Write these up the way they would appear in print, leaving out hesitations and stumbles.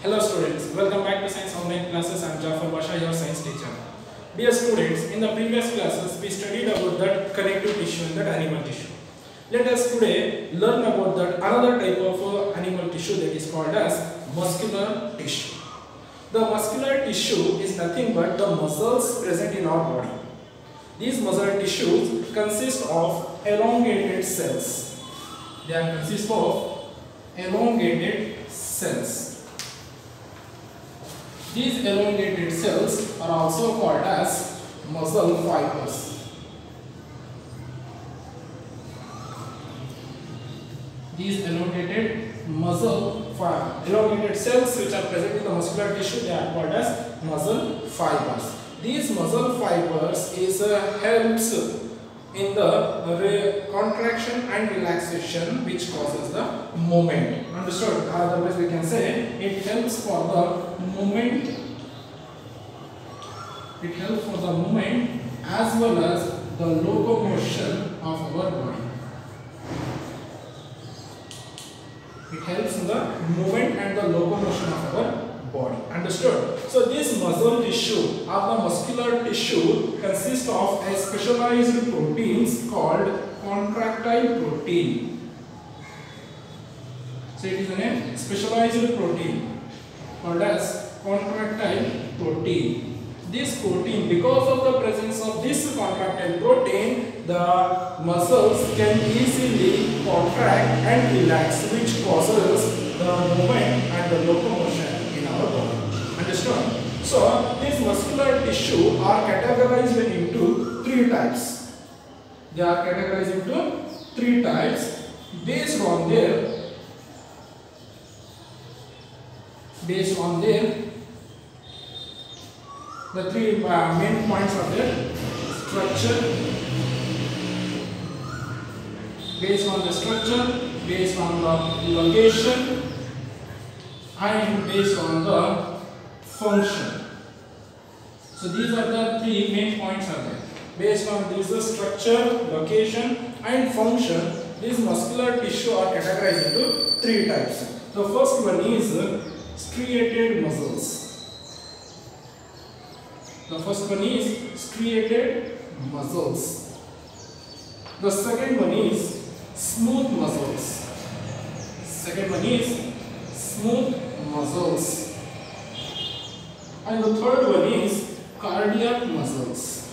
Hello students, welcome back to Science Online Classes. I am Jafar Basha, your science teacher. Dear students, in the previous classes we studied about that connective tissue and that animal tissue. Let us today learn about that another type of animal tissue that is called as muscular tissue. The muscular tissue is nothing but the muscles present in our body. These muscle tissues consist of elongated cells. They are consist of elongated cells. These elongated cells are also called as muscle fibers. These elongated cells which are present in the muscular tissue, they are called as muscle fibers. These muscle fibers helps in the contraction and relaxation which causes the movement. Understood? Otherwise we can say it helps for the movement. It helps for the movement as well as the locomotion of our body. It helps in the movement and the locomotion of our body. Understood? So this muscle tissue or the muscular tissue consists of a specialized proteins called contractile protein. So it is a specialized protein called as contractile protein. This protein, because of the presence of this contractile protein, the muscles can easily contract and relax, which causes the movement and the locomotion in our body. Understand? So these muscular tissue are categorized into three types. They are categorized into three types based on their the three main points of their structure, based on the structure, based on the location, and based on the function. So these are the three main points are there. Based on this structure, location, and function, these muscular tissue are categorized into three types. The first one is striated muscles. The first one is striated muscles. The second one is smooth muscles. Second one is smooth muscles. And the third one is cardiac muscles.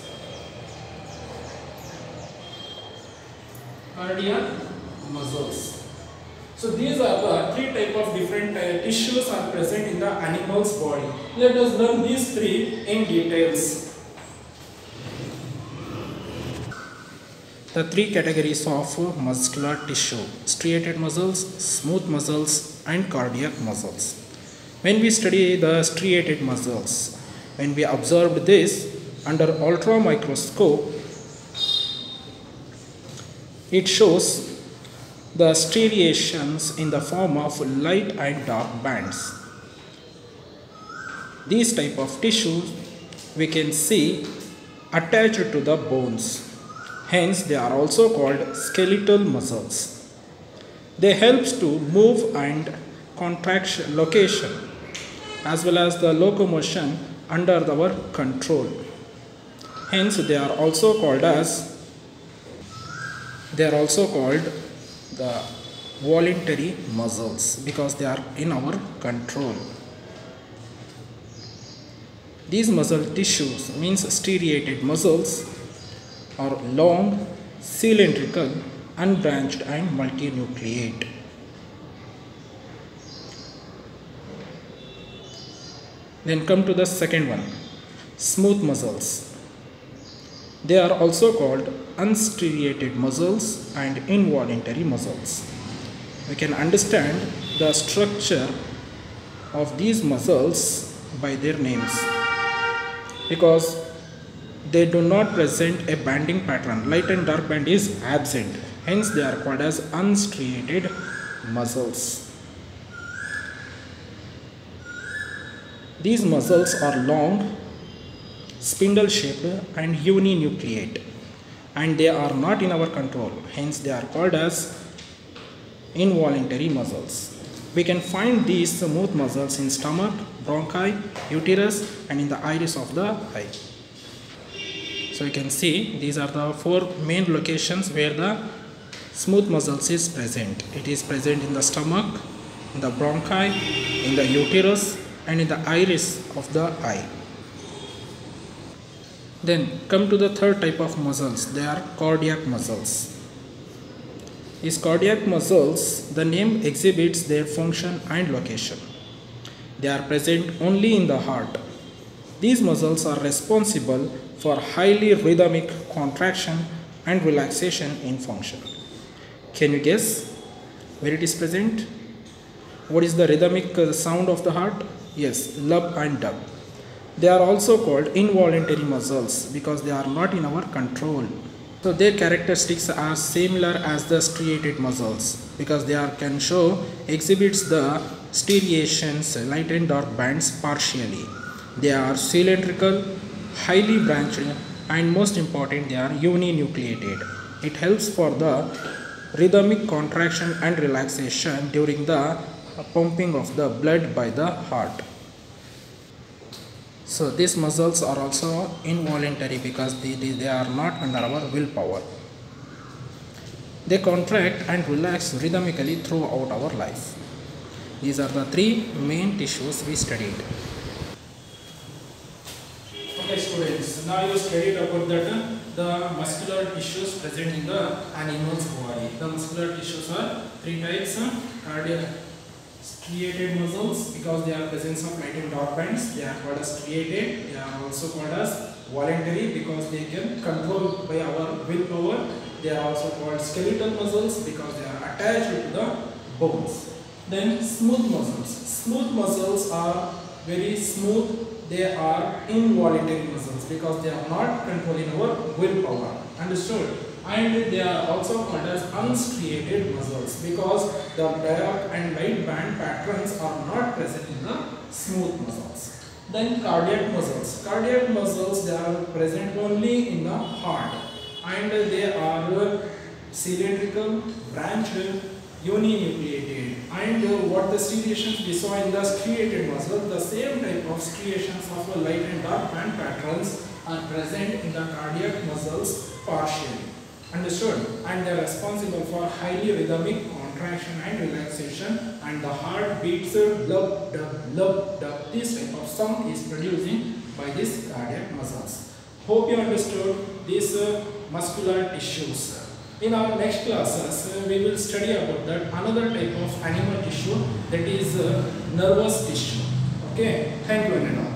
Cardiac muscles. So these are the three type of different tissues are present in the animal's body. Let us learn these three in details. The three categories of muscular tissue: striated muscles, smooth muscles, and cardiac muscles. When we study the striated muscles, when we observed this under ultra microscope, it shows the striations in the form of light and dark bands. These type of tissues we can see attached to the bones. Hence they are also called skeletal muscles. They help to move and contraction location as well as the locomotion under our control. Hence they are also called the voluntary muscles because they are in our control. These muscle tissues means striated muscles are long, cylindrical, unbranched and multinucleate. Then come to the second one, smooth muscles. They are also called unstriated muscles and involuntary muscles. We can understand the structure of these muscles by their names because they do not present a banding pattern. Light and dark band is absent. Hence they are called as unstriated muscles. These muscles are long, spindle shaped and uninucleate, and they are not in our control. Hence they are called as involuntary muscles. We can find these smooth muscles in stomach, bronchi, uterus, and in the iris of the eye. So you can see these are the four main locations where the smooth muscles is present. It is present in the stomach, in the bronchi, in the uterus, and in the iris of the eye. Then come to the third type of muscles. They are cardiac muscles. These cardiac muscles, the name exhibits their function and location. They are present only in the heart. These muscles are responsible for highly rhythmic contraction and relaxation in function. Can you guess where it is present? What is the rhythmic sound of the heart? Yes, lub and dub. They are also called involuntary muscles because they are not in our control. So their characteristics are similar as the striated muscles because they can show exhibits the striations, light and dark bands partially. They are cylindrical, highly branched, and most important, they are uninucleated. It helps for the rhythmic contraction and relaxation during the pumping of the blood by the heart. So these muscles are also involuntary because they are not under our willpower. They contract and relax rhythmically throughout our life. These are the three main tissues we studied. Okay students, now you studied about the muscular tissues present in the animal's body. The muscular tissues are three types: cardiac striated muscles because they are presence of light and dark bands. They are called as striated. They are also called as voluntary because they can control by our willpower. They are also called skeletal muscles because they are attached to the bones. Then smooth muscles. Smooth muscles are very smooth. They are involuntary muscles because they are not controlling our willpower. Understood? And they are also called as unstriated muscles because the dark and light band patterns are not present in the smooth muscles. Then cardiac muscles. Cardiac muscles, they are present only in the heart and they are cylindrical, branched, uninucleated. And what the striations we saw in the striated muscle, the same type of striations of light and dark band patterns are present in the cardiac muscles partially. Understood? And they are responsible for highly rhythmic contraction and relaxation, and the heart beats lub dub. This type of sound is producing by these cardiac muscles. Hope you understood these muscular tissues. In our next classes, we will study about that another type of animal tissue, that is nervous tissue. Okay, thank you and all.